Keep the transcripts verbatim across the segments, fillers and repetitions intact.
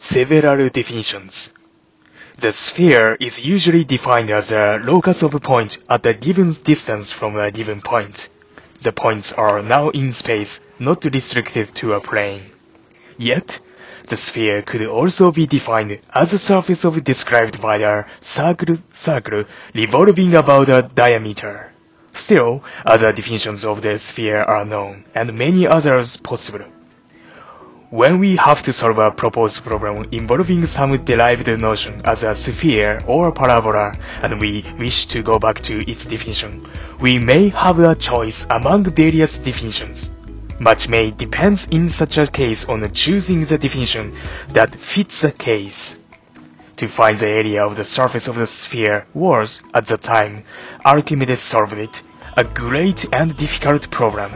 several definitions. The sphere is usually defined as a locus of a point at a given distance from a given point. The points are now in space, not restricted to a plane. Yet, the sphere could also be defined as a surface of described by a circle, circle revolving about a diameter. Still, other definitions of the sphere are known, and many others possible. When we have to solve a proposed problem involving some derived notion as a sphere or a parabola, and we wish to go back to its definition, we may have a choice among various definitions. Much may depend in such a case on choosing the definition that fits the case. To find the area of the surface of the sphere was, at the time Archimedes solved it, a great and difficult problem.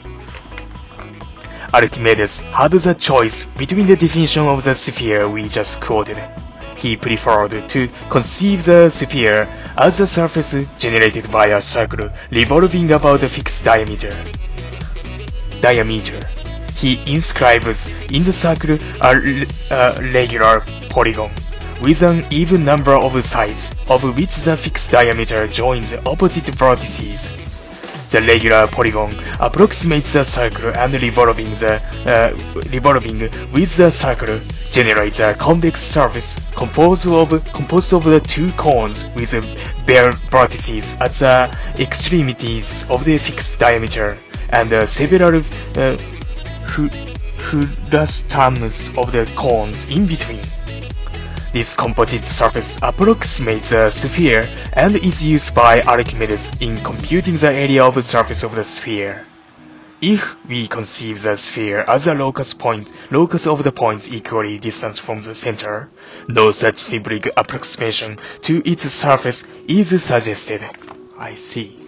Archimedes had the choice between the definition of the sphere we just quoted. He preferred to conceive the sphere as a surface generated by a circle revolving about a fixed diameter. Diameter. He inscribes in the circle a, a regular polygon with an even number of sides, of which the fixed diameter joins the opposite vertices. The regular polygon approximates the circle, and revolving, the, uh, revolving with the circle generates a convex surface composed of, composed of the two cones with bare vertices at the extremities of the fixed diameter, and uh, several uh, frustums of the cones in between. This composite surface approximates a sphere and is used by Archimedes in computing the area of the surface of the sphere. If we conceive the sphere as a locus point, locus of the points equally distant from the center, no such simple approximation to its surface is suggested. I see.